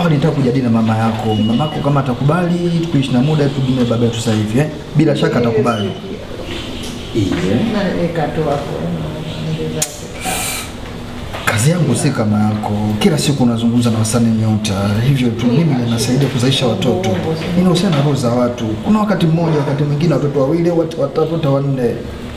swali nitaka kujadili na mama yako. Mama yako kama atakubali tuishi na muda tugime baba yetu sasa hivi bila shaka atakubali. Na ikatoa kazi yangu si kama yako. Kila siku unazungumza na wasanii nyota. Hivyo tu mimi ninasaidia kuzaisha watoto. Inahusiana na roho za watu. Kuna wakati mmoja, wakati mwingine watoto wawili, watatu, wanne.